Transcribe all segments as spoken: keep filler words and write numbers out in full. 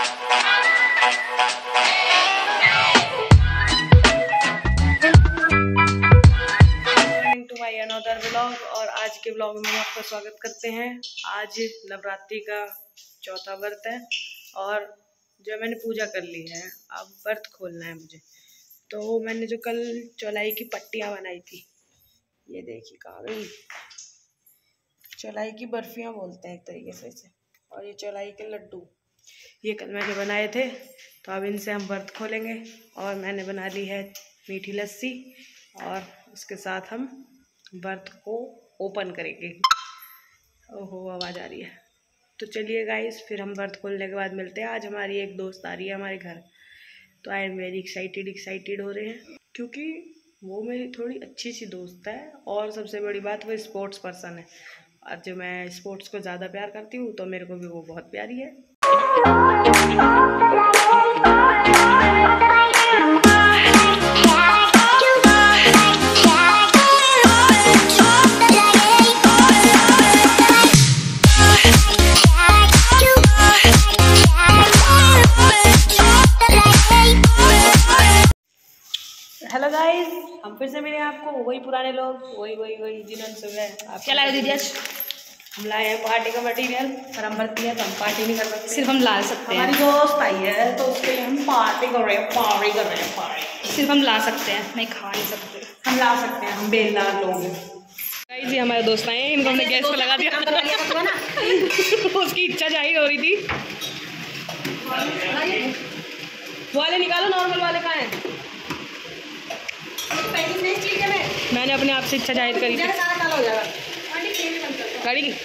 To my another vlog. और आज के व्लॉग में आपका स्वागत करते हैं। आज नवरात्रि का चौथा व्रत है और जो मैंने पूजा कर ली है, अब व्रत खोलना है मुझे। तो मैंने जो कल चौलाई की पट्टियाँ बनाई थी, ये देखिए कहाँ गई। चौलाई की बर्फियाँ बोलते हैं एक तरीके से इसे, और ये चौलाई के लड्डू ये कल मैंने बनाए थे। तो अब इनसे हम व्रत खोलेंगे। और मैंने बना ली है मीठी लस्सी और उसके साथ हम व्रत को ओपन करेंगे। ओहो आवाज़ आ रही है। तो चलिए गाइस, फिर हम व्रत खोलने के बाद मिलते हैं। आज हमारी एक दोस्त आ रही है हमारे घर, तो I am very excited excited हो रहे हैं क्योंकि वो मेरी थोड़ी अच्छी सी दोस्त है। और सबसे बड़ी बात, वो स्पोर्ट्स पर्सन है। और जो मैं स्पोर्ट्स को ज़्यादा प्यार करती हूँ, तो मेरे को भी वो बहुत प्यारी है। हेलो गाइस, हम फिर से मिले आपको, वही पुराने लोग, वही वही वही जिन्होंने सुबह आप क्या लाए दीदी आज? हम लाए हैं पार्टी का मटेरियल। पर हम भर्ती है तो हम पार्टी नहीं कर सकते, सिर्फ हम ला सकते हैं। हमारी दोस्त आई है तो उसके लिए हम पार्टी कर रहे हैं, पार्टी कर रहे हैं पार्टी। सिर्फ हम ला सकते हैं, नहीं खा नहीं सकते। हम ला सकते हैं, हम बेलदार लोग हैं। गाइस ये हमारे दोस्त आए हैं, इनको हमने गैस पे लगा दिया। उसकी इच्छा जाहिर हो रही थी। वो वाले निकालो, नॉर्मल वाले कहाँ हैं? मैंने अपने आप से इच्छा जाहिर करी थी। गाड़ी की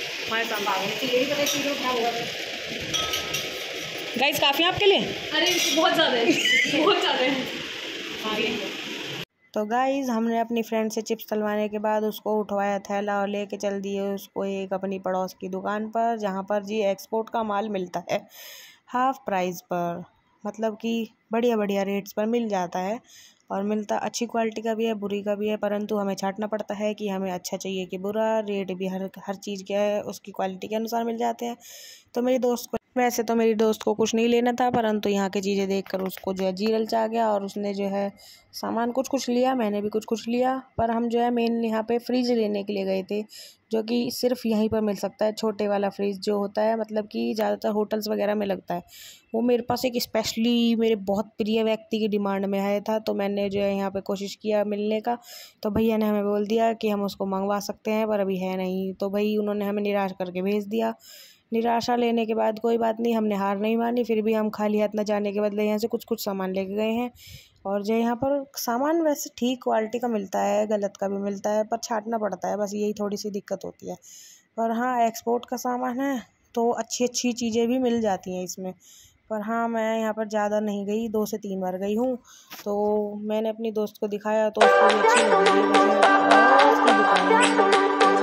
गाइस काफ़ी आपके लिए? अरे बहुत ज़्यादा है, बहुत ज़्यादा है। तो गाइस हमने अपनी फ्रेंड से चिप्स तलवाने के बाद उसको उठवाया थैला और लेके चल दिए उसको एक अपनी पड़ोस की दुकान पर, जहाँ पर जी एक्सपोर्ट का माल मिलता है हाफ प्राइस पर। मतलब कि बढ़िया बढ़िया रेट्स पर मिल जाता है। और मिलता अच्छी क्वालिटी का भी है, बुरी का भी है, परंतु हमें छांटना पड़ता है कि हमें अच्छा चाहिए कि बुरा। रेट भी हर हर चीज़ के है उसकी क्वालिटी के अनुसार मिल जाते हैं। तो मेरी दोस्त को, वैसे तो मेरी दोस्त को कुछ नहीं लेना था, परंतु यहाँ की चीज़ें देखकर उसको जो है जी ललचा गया और उसने जो है सामान कुछ कुछ लिया, मैंने भी कुछ कुछ लिया। पर हम जो है मेन यहाँ पे फ्रिज लेने के लिए गए थे, जो कि सिर्फ यहीं पर मिल सकता है। छोटे वाला फ्रिज जो होता है, मतलब कि ज़्यादातर होटल्स वगैरह में लगता है, वो मेरे पास एक स्पेशली मेरे बहुत प्रिय व्यक्ति की डिमांड में आया था। तो मैंने जो है यहाँ पे कोशिश किया मिलने का, तो भैया ने हमें बोल दिया कि हम उसको मंगवा सकते हैं, पर अभी है नहीं। तो भाई उन्होंने हमें निराश करके भेज दिया। निराशा लेने के बाद कोई बात नहीं, हमने हार नहीं मानी। फिर भी हम खाली हाथ न जाने के बदले यहाँ से कुछ कुछ सामान लेके गए हैं। और जो यहाँ पर सामान वैसे ठीक क्वालिटी का मिलता है, गलत का भी मिलता है, पर छांटना पड़ता है, बस यही थोड़ी सी दिक्कत होती है। और हाँ, एक्सपोर्ट का सामान है तो अच्छी अच्छी चीज़ें भी मिल जाती हैं इसमें। पर हाँ, मैं यहाँ पर ज़्यादा नहीं गई, दो से तीन बार गई हूँ। तो मैंने अपनी दोस्त को दिखाया तो उसको भी अच्छी लगी। उसकी दुकान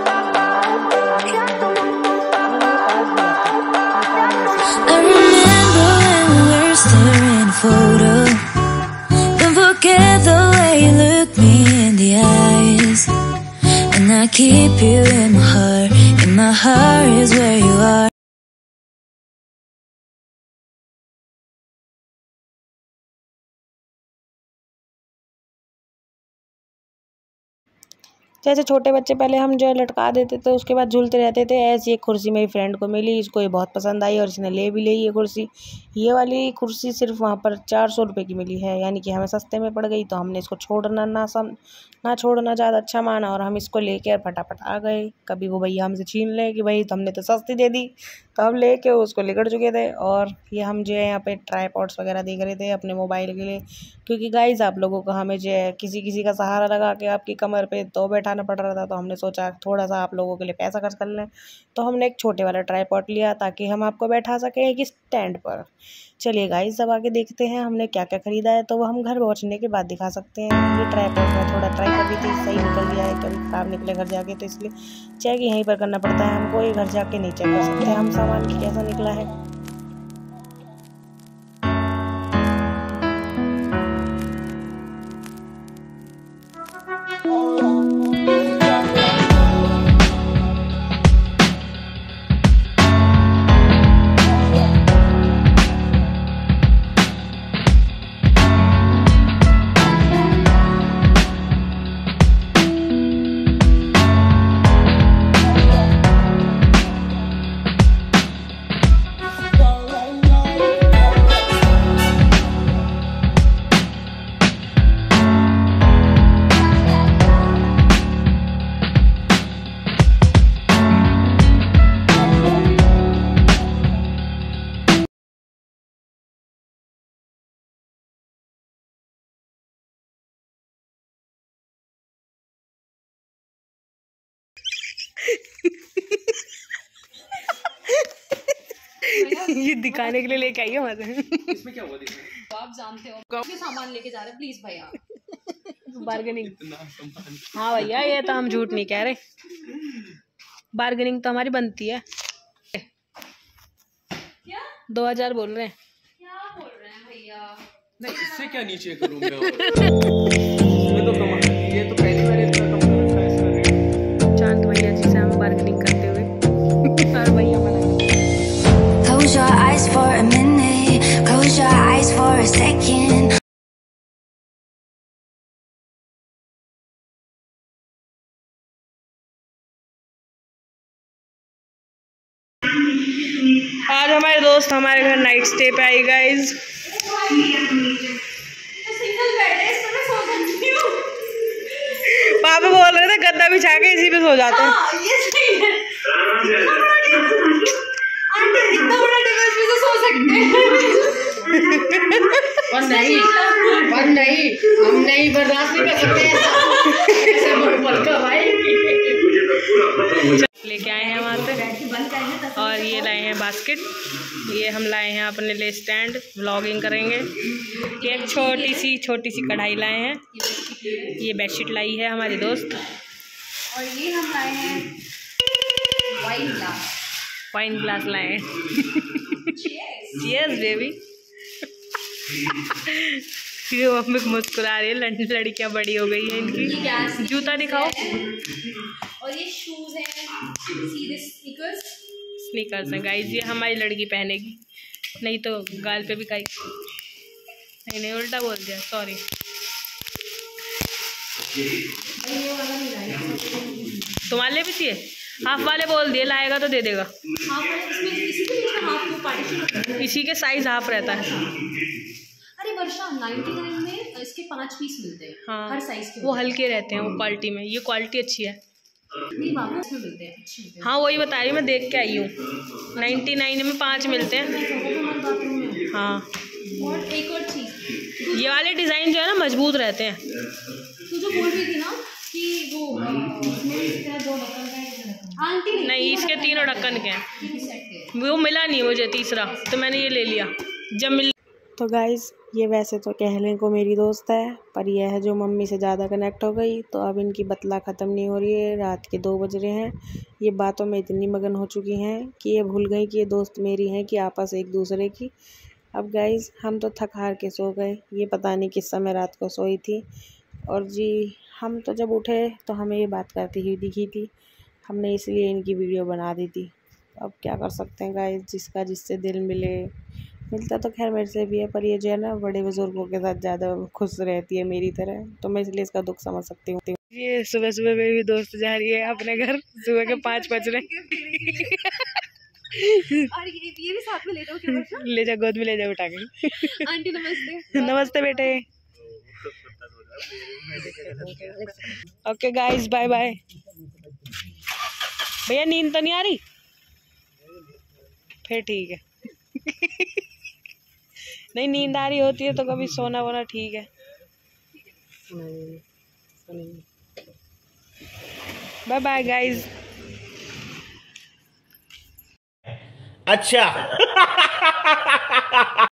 I remember when we were staring a photo. Don't forget the way you look me in the eyes. And I keep you in my heart. In my heart is where you are. जैसे छोटे बच्चे पहले हम जो है लटका देते थे, उसके बाद झूलते रहते थे। ऐसी एक कुर्सी मेरी फ्रेंड को मिली, इसको ये बहुत पसंद आई और इसने ले भी ली ये कुर्सी। ये वाली कुर्सी सिर्फ वहाँ पर चार सौ रुपये की मिली है, यानी कि हमें सस्ते में पड़ गई। तो हमने इसको छोड़ना ना सम ना छोड़ना ज़्यादा अच्छा माना और हम इसको लेकर फटाफट आ गए। कभी वो भैया हमसे छीन लें कि भाई तुमने तो सस्ती दे दी, तो हम लेके उसको लेकर चुके थे। और ये हम जो है यहाँ पे ट्राईपॉड्स वगैरह देख रहे थे अपने मोबाइल के लिए, क्योंकि गाइस आप लोगों को हमें जो है किसी किसी का सहारा लगा के आपकी कमर पे तो बैठाना पड़ रहा था। तो हमने सोचा थोड़ा सा आप लोगों के लिए पैसा खर्च कर लें, तो हमने एक छोटे वाला ट्राईपॉड लिया ताकि हम आपको बैठा सकें एक स्टैंड पर। चलिए गाइस, अब आगे देखते हैं हमने क्या क्या ख़रीदा है, तो वो हम घर पहुँचने के बाद दिखा सकते हैं। ये ट्राईपॉड में थोड़ा ट्राई कर दी थी, सही निकल गया है, कभी खराब निकले घर जाके, तो इसलिए चेक यहीं पर करना पड़ता है हमको, ये घर जाके नहीं चेक कर सकते हम सामान की कैसा निकला है। ये दिखाने के लिए लेके आई है वहां से। इसमें क्या हुआ देखो? आप जानते हो कि सामान लेके जा रहे हैं, प्लीज भैया। बार्गेनिंग। हाँ भैया, ये तो हम झूठ नहीं कह रहे, बार्गेनिंग तो हमारी बनती है। क्या दो हजार बोल रहे हैं। क्या बोल रहे हैं भैया? नहीं, इससे क्या नीचे करूँ मैं? इसमें तो कम, ये तो पहली बार इतना कम कर रखा है इसका रेट। चांद भैया जी से हम बार्गेनिंग करते हुए और भैया मना। Close your eyes for a minute, close your eyes for a second. आज हमारे दोस्त हमारे घर नाइट स्टे पे आई गाइज। सिंगल बेड है, इसमें मैं सो सकती हूँ। पापा बोल रहे थे गद्दा बिछा के इसी पे सो जाते हैं। हाँ, ये सही है। आंटी इतना बड़ा टेबल पे तो सो सकते हैं। और नहीं और नहीं हम नहीं बर्दाश्त नहीं कर सकते ऐसा बोल का भाई। लेके आए हैं वहाँ पे और ये लाए हैं बास्केट। ये हम लाए हैं अपने लिए स्टैंड, व्लॉगिंग करेंगे। ये एक छोटी सी छोटी सी कढ़ाई लाए हैं। ये बेडशीट लाई है हमारी दोस्त। और ये हम लाए हैं वाइन ग्लास। वाइन ग्लास लाए हैं। Cheers baby. ये मम्मी मुस्कुरा रही है, लड़कियाँ बड़ी हो गई है इनकी। जूता दिखाओ। और ये शूज हैं, सीधे स्नीकर्स। स्नीकर्स हैं गाइस, ये हमारी लड़की पहनेगी, नहीं तो गाल पे भी कहीं। नहीं नहीं उल्टा बोल दिया, सॉरी। तुम्हारे लिए भी चाहिए? हाफ वाले बोल दिए, लाएगा तो दे देगा। हाफ वाले इसमें इसी के बीच में हाफ वो पार्टीशन। इसी के साइज हाफ रहता है। अरे वर्षा निन्यानवे में इसके पांच पीस मिलते हैं। हाँ, हर साइज के वो हल्के रहते हैं, वो क्वालिटी में। ये क्वालिटी अच्छी है। नहीं बाबू, इसमें मिलते हैं, अच्छे मिलते हैं। हाँ वही बता रही, मैं देख के आई हूँ। नाइन्टी नाइन में पाँच मिलते हैं। हाँ, और एक और चीज़, ये वाले डिज़ाइन जो है ना मजबूत रहते हैं। तू जो बोल रही थी ना कि वो इसमें इस तरह दो ढक्कन का है, आंटी नहीं, नहीं, इसके तीनों ढक्कन के हैं। तीनों सेट के। वो मिला नहीं मुझे तीसरा, तो मैंने ये ले लिया जब मिल। तो गाइज़ ये वैसे तो कहने को मेरी दोस्त है, पर यह है जो मम्मी से ज़्यादा कनेक्ट हो गई। तो अब इनकी बतला ख़त्म नहीं हो रही है। रात के दो बज रहे हैं, ये बातों में इतनी मगन हो चुकी हैं कि ये भूल गई कि ये दोस्त मेरी हैं, कि आपस एक दूसरे की। अब गाइज़ हम तो थक हार के सो गए, ये पता नहीं किस समय रात को सोई थी। और जी हम तो जब उठे तो हमें ये बात करती हुई दिखी थी, हमने इसलिए इनकी वीडियो बना दी थी। अब क्या कर सकते हैं गाइज़, जिसका जिससे दिल मिले। मिलता तो खैर मेरे से भी है, पर ये जो है ना बड़े बुजुर्गों के साथ ज़्यादा खुश रहती है मेरी तरह, तो मैं इसलिए इसका दुख समझ सकती हूँ। ये सुबह सुबह मेरी दोस्त जा रही है अपने घर, सुबह के पाँच बज रहे। और ये ये भी साथ में ले जाओ क्या? ले जा, गोद में ले जा उठा के। आंटी नमस्ते। नमस्ते बेटे। Okay guys, bye bye. भैया नींद तो नहीं आ रही? फिर ठीक है। नहीं, नींद आ रही होती है तो कभी सोना वोना ठीक है। Bye bye guys. अच्छा।